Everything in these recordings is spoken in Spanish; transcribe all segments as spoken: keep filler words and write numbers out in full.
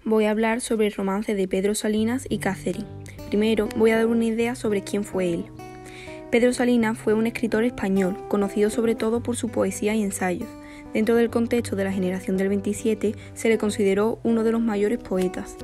voy a hablar sobre el romance de Pedro Salinas y Catherine. Primero voy a dar una idea sobre quién fue él. Pedro Salinas fue un escritor español, conocido sobre todo por su poesía y ensayos. Dentro del contexto de la generación del veintisiete, se le consideró uno de los mayores poetas.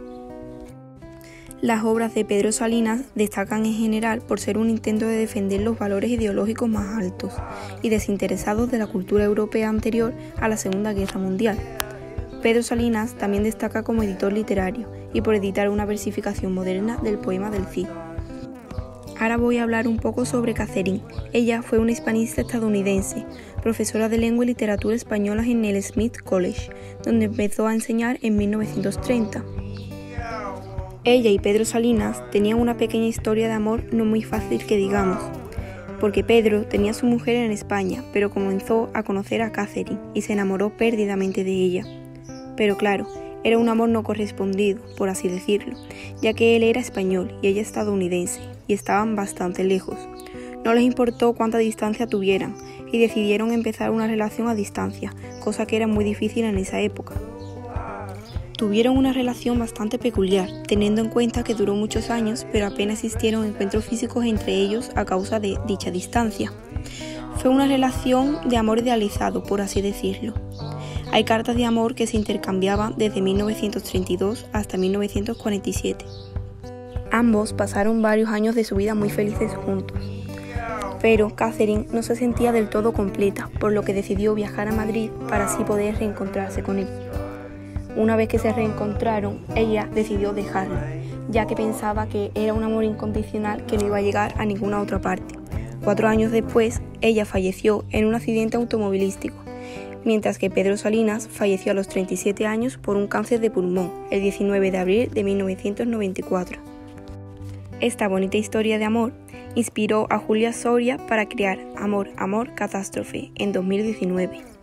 Las obras de Pedro Salinas destacan en general por ser un intento de defender los valores ideológicos más altos y desinteresados de la cultura europea anterior a la Segunda Guerra Mundial. Pedro Salinas también destaca como editor literario y por editar una versificación moderna del poema del Cid. Ahora voy a hablar un poco sobre Catherine. Ella fue una hispanista estadounidense, profesora de lengua y literatura españolas en el Smith College, donde empezó a enseñar en mil novecientos treinta. Ella y Pedro Salinas tenían una pequeña historia de amor no muy fácil que digamos, porque Pedro tenía a su mujer en España, pero comenzó a conocer a Catherine y se enamoró perdidamente de ella. Pero claro, era un amor no correspondido, por así decirlo, ya que él era español y ella estadounidense, y estaban bastante lejos. No les importó cuánta distancia tuvieran, y decidieron empezar una relación a distancia, cosa que era muy difícil en esa época. Tuvieron una relación bastante peculiar, teniendo en cuenta que duró muchos años, pero apenas existieron encuentros físicos entre ellos a causa de dicha distancia. Fue una relación de amor idealizado, por así decirlo. Hay cartas de amor que se intercambiaban desde mil novecientos treinta y dos hasta mil novecientos cuarenta y siete. Ambos pasaron varios años de su vida muy felices juntos. Pero Catherine no se sentía del todo completa, por lo que decidió viajar a Madrid para así poder reencontrarse con él. Una vez que se reencontraron, ella decidió dejarlo, ya que pensaba que era un amor incondicional que no iba a llegar a ninguna otra parte. Cuatro años después, ella falleció en un accidente automovilístico, mientras que Pedro Salinas falleció a los treinta y siete años por un cáncer de pulmón, el diecinueve de abril de mil novecientos noventa y cuatro. Esta bonita historia de amor inspiró a Julia Soria para crear Amor, Amor, Catástrofe en dos mil diecinueve.